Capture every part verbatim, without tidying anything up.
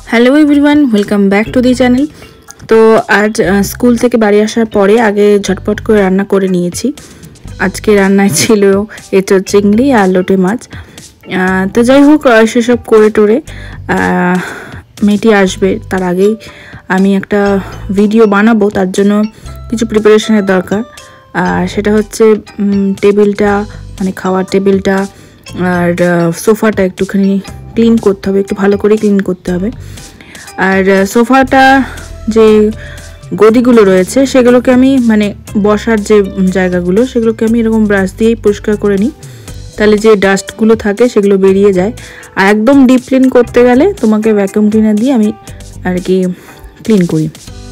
Hello everyone, welcome back to the channel. তো আজ school থেকে বাড়ি আসার পরে আগে ঝটপট করে রান্না করে নিয়েছি। আজকে রান্নায় ছিল এঁচোড় চিংড়ি আর লোটে মাছ। তো যাই হোক, সেসব করে টোরে মেয়েটি আসবে তার আগেই আমি একটা ভিডিও বানাবো, তার জন্য কিছু প্রিপারেশনের দরকার। আর সেটা হচ্ছে টেবিলটা, মানে খাওয়ার টেবিলটা আর সোফাটা একটুখানি ক্লিন করতে হবে, একটু ভালো করে ক্লিন করতে হবে। আর সোফাটা যে গদিগুলো রয়েছে সেগুলোকে আমি, মানে বসার যে জায়গাগুলো, সেগুলোকে আমি এরকম ব্রাশ দিয়েই পরিষ্কার করে নিই, তাহলে যে ডাস্টগুলো থাকে সেগুলো বেরিয়ে যায়। আর একদম ডিপ ক্লিন করতে গেলে তোমাকে ভ্যাকুয়াম ক্লিনার দিয়ে আমি আর কি ক্লিন করি।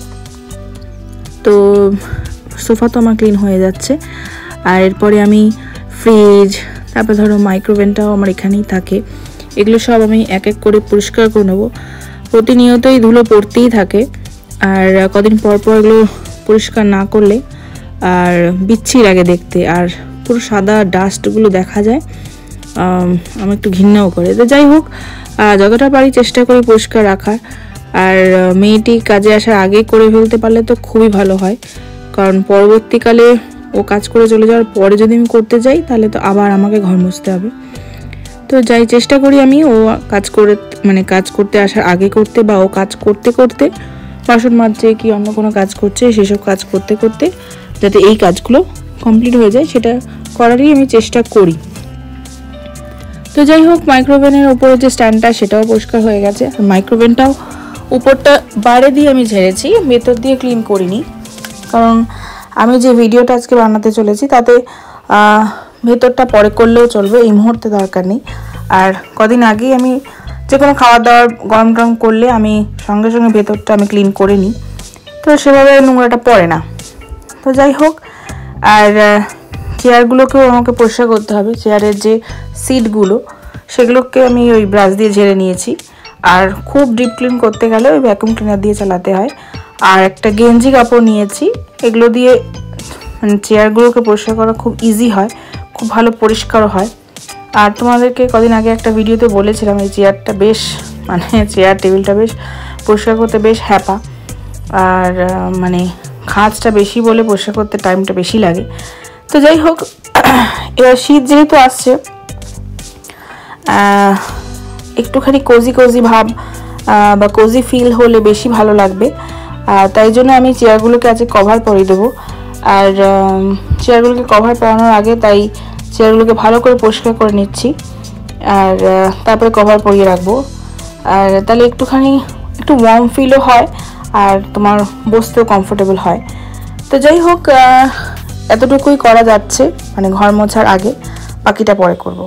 তো সোফা তো আমার ক্লিন হয়ে যাচ্ছে। আর এরপরে আমি ফ্রিজ, তারপর ধরো মাইক্রোওভেনটাও আমার এখানেই থাকে, এগুলো সব আমি এক এক করে পরিষ্কার করে নেবো। প্রতিনিয়তই ধুলো পড়তেই থাকে, আর কদিন পর পর এগুলো পরিষ্কার না করলে আর বিচ্ছি লাগে দেখতে, আর পুরো সাদা ডাস্টগুলো দেখা যায়, আমার একটু ঘৃণাও করে। তো যাই হোক, যতটা পারি চেষ্টা করি পরিষ্কার রাখার। আর মেয়েটি কাজে আসার আগে করে ফেলতে পারলে তো খুবই ভালো হয়, কারণ পরবর্তীকালে ও কাজ করে চলে যাওয়ার পরে যদি আমি করতে যাই তাহলে তো আবার আমাকে ঘর মুছতে হবে। তো যাই চেষ্টা করি আমি ও কাজ করে, মানে কাজ করতে আসার আগে করতে, বা ও কাজ করতে করতে বাসন মাজছে কি অন্য কোনো কাজ করছে, সেসব কাজ করতে করতে যাতে এই কাজগুলো কমপ্লিট হয়ে যায় সেটা করারই আমি চেষ্টা করি। তো যাই হোক, মাইক্রোওভেনের উপরে যে স্ট্যান্ডটা সেটাও পরিষ্কার হয়ে গেছে। আর মাইক্রোওভেনটাও উপরটা বাইরে দিয়ে আমি ঝেড়েছি, ভেতর দিয়ে ক্লিন করিনি, কারণ আমি যে ভিডিওটা আজকে বানাতে চলেছি তাতে ভেতরটা পরে করলেও চলবে, এই মুহূর্তে দরকার নেই। আর কদিন আগেই আমি যে কোনো খাবার দাবার গরম টরম করলে আমি সঙ্গে সঙ্গে ভেতরটা আমি ক্লিন করে নিই, তো সেভাবে নোংরাটা পড়ে না। তো যাই হোক, আর চেয়ারগুলোকেও আমাকে পরিষ্কার করতে হবে। চেয়ারের যে সিটগুলো সেগুলোকে আমি ওই ব্রাশ দিয়ে ঝেড়ে নিয়েছি। আর খুব ডিপ ক্লিন করতে গেলে ওই ভ্যাকুয়াম ক্লিনার দিয়ে চালাতে হয়। আর একটা গেঞ্জি কাপড় নিয়েছি, এগুলো দিয়ে মানে চেয়ারগুলোকে পরিষ্কার করা খুব ইজি হয়, খুব ভালো পরিষ্কারও হয়। আর তোমাদেরকে কদিন আগে একটা ভিডিওতে বলেছিলাম এই চেয়ারটা বেশ, মানে চেয়ার টেবিলটা বেশ পরিষ্কার করতে বেশ হ্যাপা, আর মানে খাঁজটা বেশি বলে পরিষ্কার করতে টাইমটা বেশি লাগে। তো যাই হোক, এবার শীত যেহেতু আসছে, একটুখানি কোজি কোজি ভাব বা কোজি ফিল হলে বেশি ভালো লাগবে। তাই জন্য আমি চেয়ারগুলোকে আজকে কভার পরিয়ে দেবো। আর চেয়ারগুলোকে কভার পরানোর আগে তাই চেয়ারগুলোকে ভালো করে পরিষ্কার করে নিচ্ছি, আর তারপরে কভার পরিয়ে রাখবো। আর তাহলে একটুখানি একটু ওয়ার্ম ফিলও হয়, আর তোমার বসতেও কমফোর্টেবল হয়। তো যাই হোক, এতটুকুই করা যাচ্ছে, মানে ঘর মোছার আগে, বাকিটা পরে করব।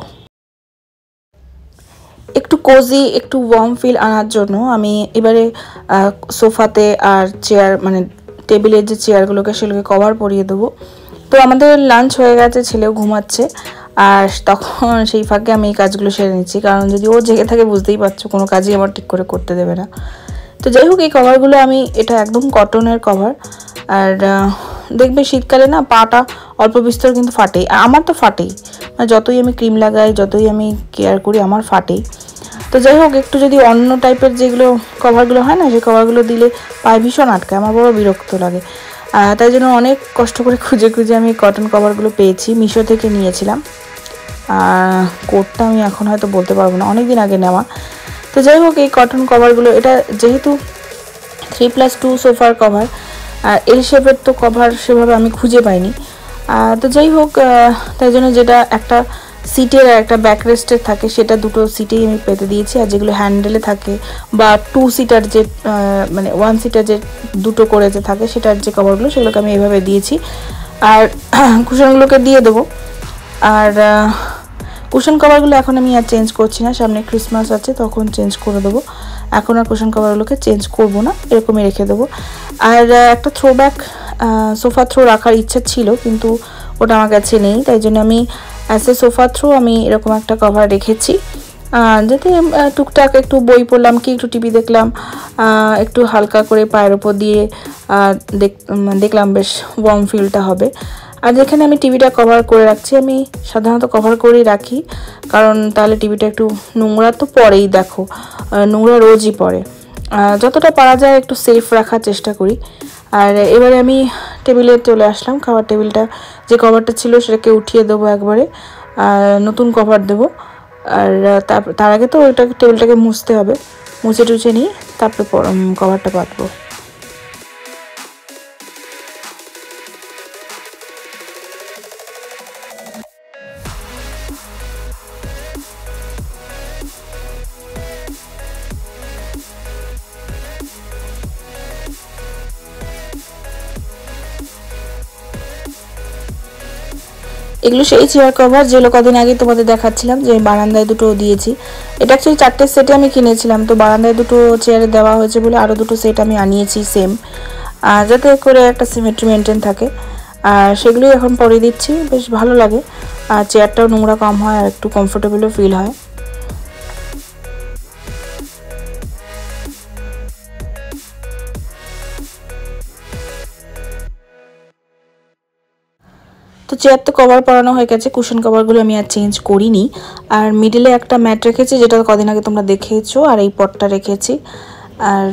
একটু কোজি, একটু ওয়ার্ম ফিল আনার জন্য আমি এবারে সোফাতে আর চেয়ার, মানে টেবিলের যে চেয়ারগুলোকে সেগুলোকে কভার পরিয়ে দেবো। তো আমাদের লাঞ্চ হয়ে গেছে, ছেলেও ঘুমাচ্ছে, আর তখন সেই ফাঁকে আমি এই কাজগুলো সেরে নিচ্ছি, কারণ যদি ও জেগে থাকে বুঝতেই পারছো কোনো কাজই আমার ঠিক করে করতে দেবে না। তো যাই হোক, এই কভারগুলো আমি, এটা একদম কটনের কভার। আর দেখবে শীতকালে না পাটা অল্প বিস্তর কিন্তু ফাটেই, আমার তো ফাটেই, মানে যতই আমি ক্রিম লাগাই, যতই আমি কেয়ার করি, আমার ফাটেই। তো যাই হোক, একটু যদি অন্য টাইপের যেগুলো কভারগুলো হয় না, সেই কভারগুলো দিলে পায়ে ভীষণ আটকায়, আমার বড় বিরক্ত লাগে। তাই জন্য অনেক কষ্ট করে খুঁজে খুঁজে আমি কটন কভারগুলো পেয়েছি, মিশো থেকে নিয়েছিলাম। কোডটা আমি এখন হয়তো বলতে পারবো না, অনেক দিন আগে নেওয়া। তো যাই হোক, এই কটন কভারগুলো, এটা যেহেতু থ্রি প্লাস টু সোফার কভার, আর এল শেপের তো কভার সেভাবে আমি খুঁজে পাইনি। তো যাই হোক, তাই জন্য যেটা একটা সিটের আর একটা ব্যাকরেস্টের থাকে, সেটা দুটো সিটেই আমি পেতে দিয়েছি। আর যেগুলো হ্যান্ডেলে থাকে বা টু সিটার যে, মানে ওয়ান সিটার যে দুটো করে যে থাকে, সেটার যে কভারগুলো, সেগুলোকে আমি এইভাবে দিয়েছি। আর কুশনগুলোকে দিয়ে দেবো। আর কুশন কভারগুলো এখন আমি আর চেঞ্জ করছি না, সামনে ক্রিসমাস আছে তখন চেঞ্জ করে দেবো। এখন আর কুশন কভারগুলোকে চেঞ্জ করবো না, এরকমই রেখে দেবো। আর একটা থ্রোব্যাক সোফা থ্রো রাখার ইচ্ছা ছিল, কিন্তু ওটা আমার কাছে নেই, তাই জন্য আমি অ্যাজ এ সোফা থ্রো আমি এরকম একটা কভার রেখেছি, যাতে টুকটাক একটু বই পড়লাম কি একটু টিভি দেখলাম, একটু হালকা করে পায়ের ওপর দিয়ে দেখলাম, বেশ ওয়ার্ম ফিলটা হবে। আর যেখানে আমি টিভিটা কভার করে রাখছি, আমি সাধারণত কভার করেই রাখি, কারণ তাহলে টিভিটা একটু নোংরা তো পড়েই, দেখো নোংরা রোজই পড়ে। যতটা পারা যায় একটু সেফ রাখার চেষ্টা করি। আর এবারে আমি টেবিলে চলে আসলাম, খাবার টেবিলটা যে কভারটা ছিল সেটাকে উঠিয়ে দেবো একবারে, আর নতুন কভার দেবো। আর তার আগে তো ওইটা টেবিলটাকে মুছতে হবে, মুছে টুছে নিয়ে তারপরে কভারটা পাতবো। এগুলো সেই চেয়ার কভার যেগুলো কদিন আগে তোমাদের দেখাচ্ছিলাম যে বারান্দায় দুটো দিয়েছি। এটা অ্যাকচুয়ালি চারটে সেটে আমি কিনেছিলাম, তো বারান্দায় দুটো চেয়ারে দেওয়া হয়েছে বলে আরও দুটো সেট আমি আনিয়েছি সেম, আর যাতে করে একটা সিমেট্রি মেনটেন থাকে। আর সেগুলোই এখন পরে দিচ্ছি, বেশ ভালো লাগে, আর চেয়ারটাও নোংরা কম হয় আর একটু কমফোর্টেবলও ফিল হয়। তো চেয়ার তো কভার পরানো হয়ে গেছে, কুশন কভারগুলো আমি আর চেঞ্জ করিনি। আর মিডিলে একটা ম্যাট রেখেছি যেটা কদিন আগে তোমরা দেখেছো, আর এই পটটা রেখেছি। আর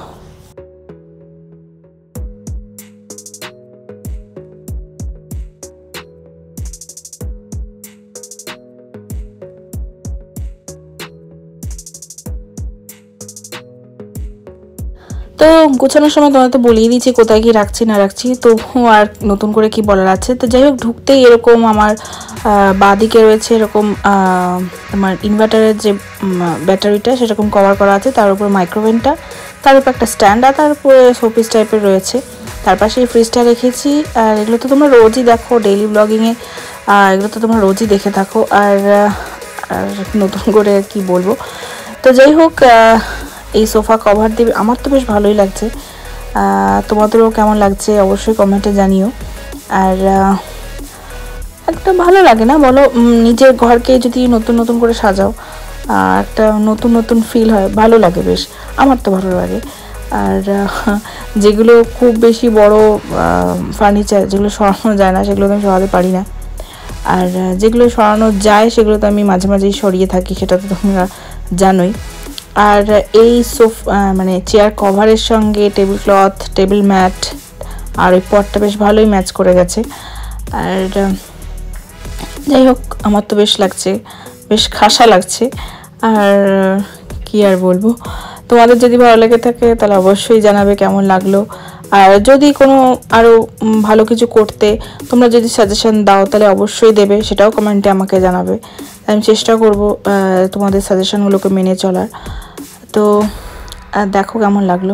তো গোছানোর সময় তোমাদের তো বলেই দিয়েছি কোথায় কি রাখছি না রাখছি, তো আর নতুন করে কি বলার আছে। তো যাই হোক, ঢুকতেই এরকম আমার বাঁ দিকে রয়েছে এরকম আমার ইনভার্টারের যে ব্যাটারিটা সেরকম কভার করা আছে, তার উপর মাইক্রোওভেনটা, তার উপর একটা স্ট্যান্ড, আর তার উপরে শোপিস টাইপের রয়েছে, তার পাশে এই ফ্রিজটা রেখেছি। আর এগুলো তো তোমরা রোজই দেখো ডেইলি ব্লগিংয়ে, এগুলো তো তোমরা রোজই দেখে থাকো, আর আর নতুন করে কি বলবো। তো যাই হোক, এই সোফা কভার দিয়ে আমার তো বেশ ভালোই লাগছে, তোমাদেরও কেমন লাগছে অবশ্যই কমেন্টে জানিও। আর একটা ভালো লাগে না বলো, নিজের ঘরকে যদি নতুন নতুন করে সাজাও, একটা নতুন নতুন ফিল হয়, ভালো লাগে বেশ, আমার তো ভালো লাগে। আর যেগুলো খুব বেশি বড় ফার্নিচার যেগুলো সরানো যায় না সেগুলো তো আমি সরাতে পারি না, আর যেগুলো সরানো যায় সেগুলো তো আমি মাঝে মাঝেই সরিয়ে থাকি, সেটা তো তোমরা জানোই। আর এই সোফা মানে চেয়ার কভারের সঙ্গে টেবিল ক্লথ, টেবিল ম্যাট আর ওই পটটা বেশ ভালোই ম্যাচ করে গেছে। আর যাই হোক, আমার তো বেশ লাগছে, বেশ খাসা লাগছে। আর কি আর বলবো, তোমাদের যদি ভালো লেগে থাকে তাহলে অবশ্যই জানাবে কেমন লাগলো। আর যদি কোনো আরও ভালো কিছু করতে তোমরা যদি সাজেশন দাও তাহলে অবশ্যই দেবে, সেটাও কমেন্টে আমাকে জানাবে, আমি চেষ্টা করব তোমাদের সাজেশনগুলোকে মেনে চলার। তো দেখো কেমন লাগলো।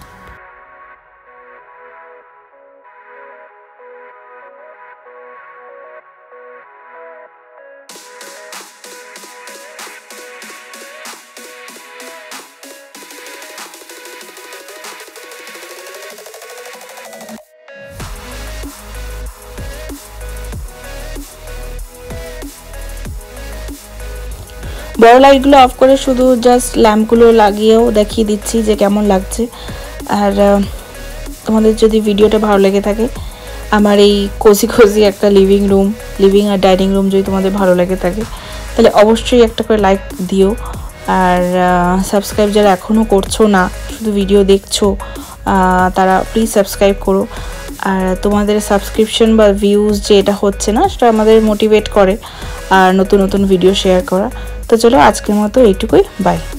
বড় লাইটগুলো অফ করে শুধু জাস্ট ল্যাম্পগুলো লাগিয়েও দেখিয়ে দিচ্ছি যে কেমন লাগছে। আর তোমাদের যদি ভিডিওটা ভালো লেগে থাকে, আমার এই কোজি কোজি একটা লিভিং রুম লিভিং আর ডাইনিং রুম যদি তোমাদের ভালো লেগে থাকে তাহলে অবশ্যই একটা করে লাইক দিও। আর সাবস্ক্রাইব যারা এখনও করছো না, শুধু ভিডিও দেখছো, তারা প্লিজ সাবস্ক্রাইব করো। আর তোমাদের সাবস্ক্রিপশন বা ভিউজ যে এটা হচ্ছে না, সেটা আমাদের মোটিভেট করে আর নতুন নতুন ভিডিও শেয়ার করা। তো চলো আজকের মতো এইটুকুই, বাই।